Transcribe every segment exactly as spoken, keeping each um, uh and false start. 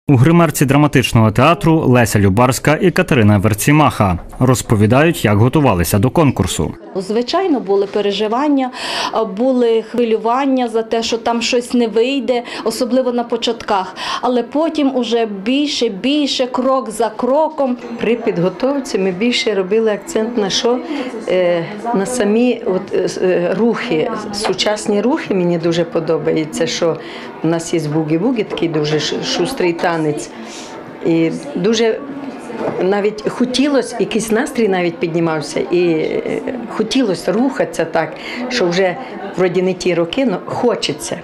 У гримерці драматичного театру Леся Любарська і Катерина Верцімаха розповідають, як готувалися до конкурсу. Звичайно, були переживання, були хвилювання за те, що там щось не вийде, особливо на початках. Але потім уже більше, більше, крок за кроком. При підготовці ми більше робили акцент на що? На самі от, рухи, сучасні рухи мені дуже подобається, що у нас є бугі-бугі, такий дуже шустрий танець. І дуже навіть хотілося, якийсь настрій навіть піднімався, і хотілося рухатися так, що вже вроді не ті роки, але хочеться.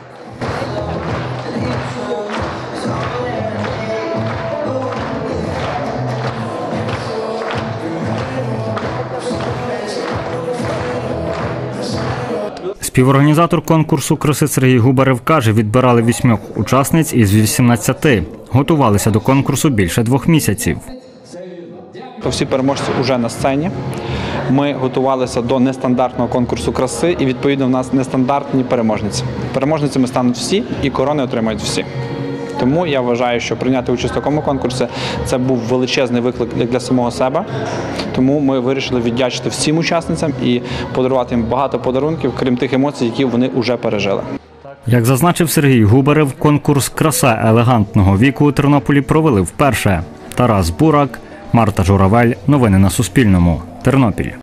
Співорганізатор конкурсу краси Сергій Губарев каже, відбирали вісьмох учасниць із вісімнадцяти. Готувалися до конкурсу більше двох місяців. Всі переможці вже на сцені. Ми готувалися до нестандартного конкурсу краси і, відповідно, в нас нестандартні переможниці. Переможницями стануть всі і корони отримають всі. Тому я вважаю, що прийняти участь у такому конкурсі – це був величезний виклик для самого себе. Тому ми вирішили віддячити всім учасницям і подарувати їм багато подарунків, крім тих емоцій, які вони вже пережили. Як зазначив Сергій Губарев, конкурс «Краса елегантного віку» у Тернополі провели вперше. Тарас Бурак, Марта Журавель. Новини на Суспільному. Тернопіль.